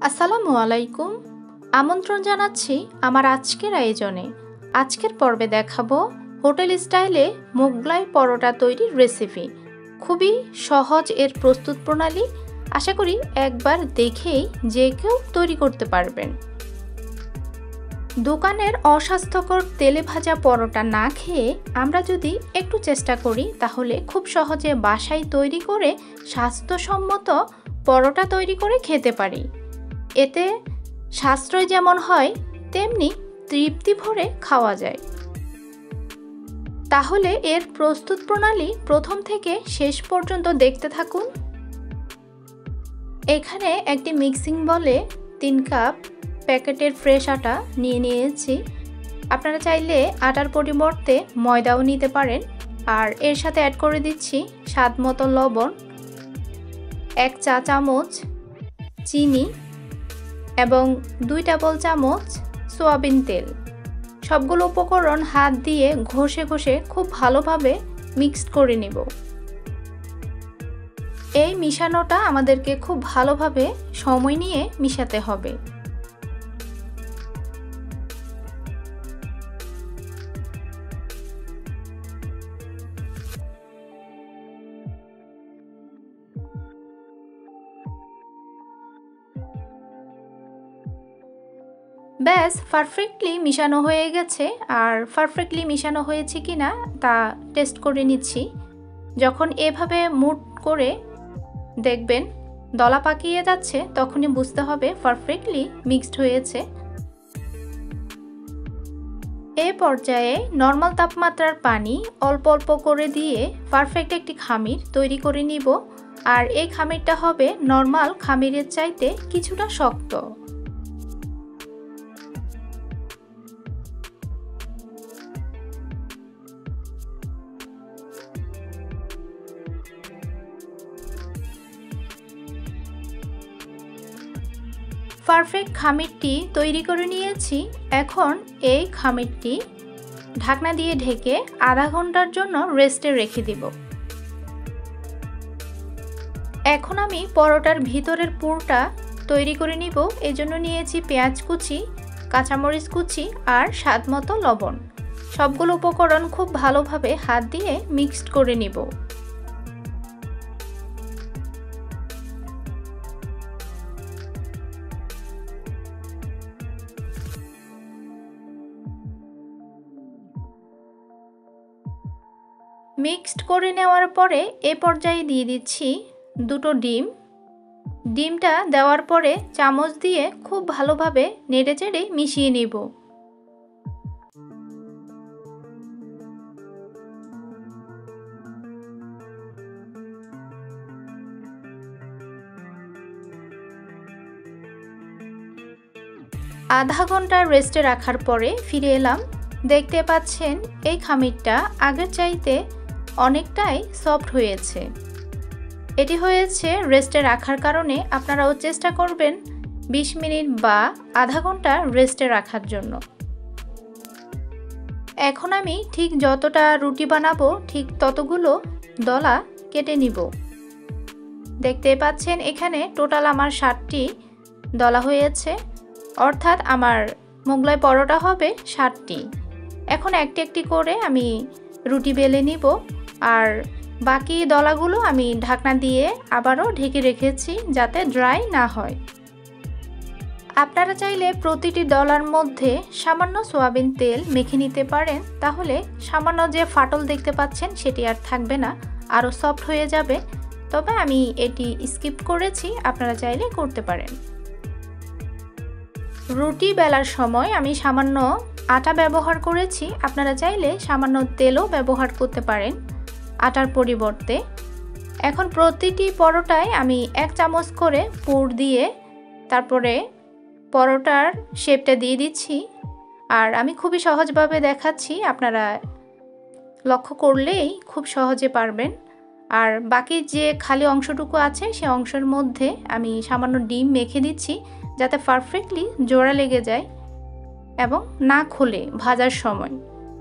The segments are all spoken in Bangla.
আসসালামু আলাইকুম। আমন্ত্রণ জানাচ্ছি আমার আজকের আয়োজনে। আজকের পর্বে দেখাবো হোটেল স্টাইলে মোগলাই পরোটা তৈরির রেসিপি। খুবই সহজ এর প্রস্তুত প্রণালী। আশা করি একবার দেখেই যে কেউ তৈরি করতে পারবেন। দোকানের অস্বাস্থ্যকর তেলে ভাজা পরোটা না খেয়ে আমরা যদি একটু চেষ্টা করি তাহলে খুব সহজে বাসায় তৈরি করে স্বাস্থ্যসম্মত পরোটা তৈরি করে খেতে পারি। এতে সাশ্রয় যেমন হয় তেমনি তৃপ্তি ভরে খাওয়া যায়। তাহলে এর প্রস্তুত প্রণালী প্রথম থেকে শেষ পর্যন্ত দেখতে থাকুন। এখানে একটি মিক্সিং বলে 3 কাপ প্যাকেটের ফ্রেশ আটা নিয়ে নিয়েছি। আপনারা চাইলে আটার পরিবর্তে ময়দাও নিতে পারেন। আর এর সাথে অ্যাড করে দিচ্ছি স্বাদ মতো লবণ, 1 চা চামচ চিনি এবং 2 টেবিল চামচ সয়াবিন তেল। সবগুলো উপকরণ হাত দিয়ে ঘষে ঘষে খুব ভালোভাবে মিক্সড করে নেব। এই মিশানোটা আমাদেরকে খুব ভালোভাবে সময় নিয়ে মিশাতে হবে। ব্যাস পারফেক্টলি মিশানো হয়ে গেছে। আর পারফেক্টলি মিশানো হয়েছে কিনা তা টেস্ট করে নিচ্ছি। যখন এভাবে মুট করে দেখবেন দলা পাকিয়ে যাচ্ছে তখনই বুঝতে হবে পারফেক্টলি মিক্সড হয়েছে। এই পর্যায়ে নর্মাল তাপমাত্রার পানি অল্প অল্প করে দিয়ে পারফেক্ট একটি খামির তৈরি করে নিব। আর এই খামিরটা হবে নর্মাল খামিরের চাইতে কিছুটা শক্ত। পারফেক্ট খামিরটি তৈরি করে নিয়েছি। এখন এই খামিরটি ঢাকনা দিয়ে ঢেকে আধা ঘন্টার জন্য রেস্টে রেখে দিব। এখন আমি পরোটার ভিতরের পুরটা তৈরি করে নিব। এজন্য নিয়েছি পেঁয়াজ কুচি, কাঁচামরিচ কুচি আর স্বাদ মতো লবণ। সবগুলো উপকরণ খুব ভালোভাবে হাত দিয়ে মিক্সড করে নিব। মিক্সড করে নেওয়ার পরে এ পর্যায়ে দিয়ে দিচ্ছি 2টো ডিম। ডিমটা দেওয়ার পরে চামচ দিয়ে খুব ভালোভাবে নেড়েচেড়ে মিশিয়ে নেব। আধা ঘন্টা রেস্টে রাখার পরে ফিরে এলাম। দেখতে পাচ্ছেন এই খামিরটা আগের চাইতে অনেকটাই সফট হয়েছে। এটি হয়েছে রেস্টে রাখার কারণে। আপনারাও চেষ্টা করবেন 20 মিনিট বা আধা ঘন্টা রেস্টে রাখার জন্য। এখন আমি ঠিক যতটা রুটি বানাবো ঠিক ততগুলো দলা কেটে নিব। দেখতে পাচ্ছেন এখানে টোটাল আমার 60টি দলা হয়েছে, অর্থাৎ আমার মোগলাই পরোটা হবে 60টি। এখন একটি একটি করে আমি রুটি বেলে নিব। আর বাকি দলাগুলো আমি ঢাকনা দিয়ে আবারও ঢেকে রেখেছি যাতে ড্রাই না হয়। আপনারা চাইলে প্রতিটি দলার মধ্যে সামান্য সয়াবিন তেল মেখে নিতে পারেন। তাহলে সামান্য যে ফাটল দেখতে পাচ্ছেন সেটি আর থাকবে না, আরও সফট হয়ে যাবে। তবে আমি এটি স্কিপ করেছি, আপনারা চাইলে করতে পারেন। রুটি বেলার সময় আমি সামান্য আটা ব্যবহার করেছি। আপনারা চাইলে সামান্য তেলও ব্যবহার করতে পারেন আটার পরিবর্তে। এখন প্রতিটি পরোটায় আমি 1 চামচ করে পুর দিয়ে তারপরে পরোটার শেপটা দিয়ে দিচ্ছি। আর আমি খুবই সহজভাবে দেখাচ্ছি, আপনারা লক্ষ্য করলেই খুব সহজে পারবেন। আর বাকি যে খালি অংশটুকু আছে সে অংশের মধ্যে আমি সামান্য ডিম মেখে দিচ্ছি যাতে পারফেক্টলি জোড়া লেগে যায় এবং না খোলে ভাজার সময়।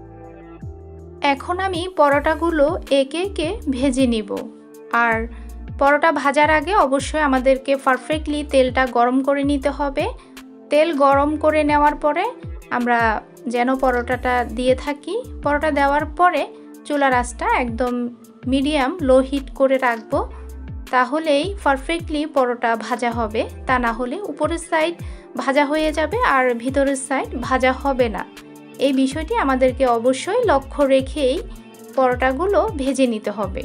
এখন আমি পরোটাগুলো একে একে ভেজে নিব। আর পরোটা ভাজার আগে অবশ্যই আমাদেরকে পারফেক্টলি তেলটা গরম করে নিতে হবে। তেল গরম করে নেওয়ার পরে আমরা যেন পরোটাটা দিয়ে থাকি। পরোটা দেওয়ার পরে চুলার আঁচটা একদম মিডিয়াম লো হিট করে রাখবো, তাহলেই পারফেক্টলি পরোটা ভাজা হবে। তা না হলে উপরের সাইড ভাজা হয়ে যাবে আর ভিতরের সাইড ভাজা হবে না। এই বিষয়টি আমাদেরকে অবশ্যই লক্ষ্য রেখেই পরোটাগুলো ভেজে নিতে হবে।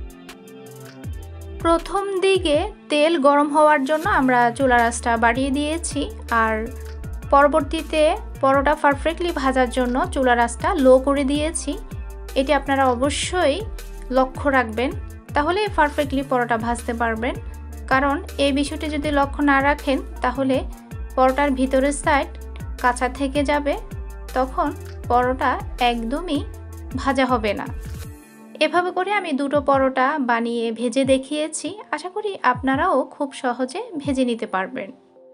প্রথম দিকে তেল গরম হওয়ার জন্য আমরা চুলার আঁচটা বাড়িয়ে দিয়েছি, আর পরবর্তীতে পরোটা পারফেক্টলি ভাজার জন্য চুলার আঁচটা লো করে দিয়েছি। এটি আপনারা অবশ্যই লক্ষ্য রাখবেন, তাহলে পারফেক্টলি পরোটা ভাজতে পারবেন। কারণ এই বিষয়টি যদি লক্ষ্য না রাখেন তাহলে পরোটার ভিতরের সাইড কাঁচা থেকে যাবে, তখন পরোটা একদমই ভাজা হবে না। এভাবে করে আমি দুটো পরোটা বানিয়ে ভেজে দেখিয়েছি। আশা করি আপনারাও খুব সহজে ভেজে নিতে পারবেন।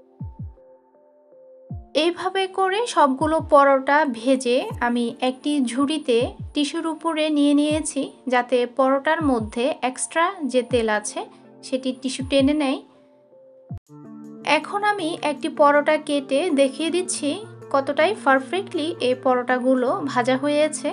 এইভাবে করে সবগুলো পরোটা ভেজে আমি একটি ঝুড়িতে টিস্যুর উপরে নিয়ে নিয়েছি, যাতে পরোটার মধ্যে এক্সট্রা যে তেল আছে সেটি টিস্যু টেনে নেয়। এখন আমি একটি পরোটা কেটে দেখিয়ে দিচ্ছি কতটাই পারফেক্টলি এই পরোটাগুলো ভাজা হয়েছে।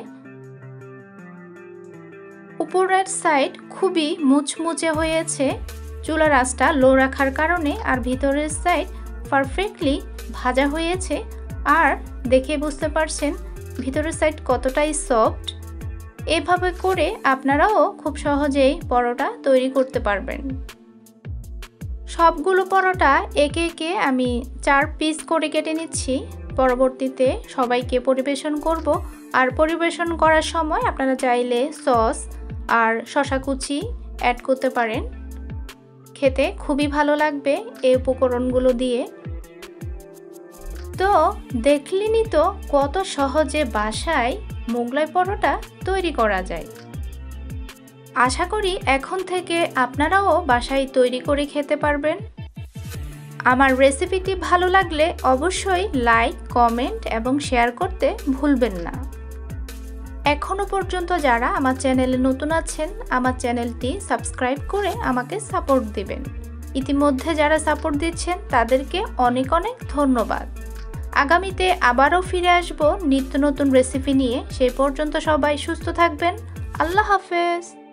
উপরের সাইড খুবই মুচমুচে হয়েছে চুলার আঁচটা লো রাখার কারণে, আর ভিতরের সাইড পারফেক্টলি ভাজা হয়েছে। আর দেখে বুঝতে পারছেন ভিতরের সাইড কতটাই সফট। এভাবে করে আপনারাও খুব সহজেই পরোটা তৈরি করতে পারবেন। সবগুলো পরোটা একে একে আমি 4 পিস করে কেটে নিচ্ছি। পরবর্তীতে সবাইকে পরিবেশন করব। আর পরিবেশন করার সময় আপনারা চাইলে সস আর শসা কুচি অ্যাড করতে পারেন। খেতে খুবই ভালো লাগবে এই উপকরণগুলো দিয়ে। তো দেখলেনই তো কত সহজে বাসায় মোগলাই পরোটা তৈরি করা যায়। আশা করি এখন থেকে আপনারাও বাসায় তৈরি করে খেতে পারবেন। আমার রেসিপিটি ভালো লাগলে অবশ্যই লাইক, কমেন্ট এবং শেয়ার করতে ভুলবেন না। এখনো পর্যন্ত যারা আমার চ্যানেলে নতুন আছেন, আমার চ্যানেলটি সাবস্ক্রাইব করে আমাকে সাপোর্ট দিবেন। ইতিমধ্যে যারা সাপোর্ট দিচ্ছেন তাদেরকে অনেক অনেক ধন্যবাদ। আগামীতে আবারও ফিরে আসব নিত্য নতুন রেসিপি নিয়ে। সেই পর্যন্ত সবাই সুস্থ থাকবেন। আল্লাহ হাফেজ।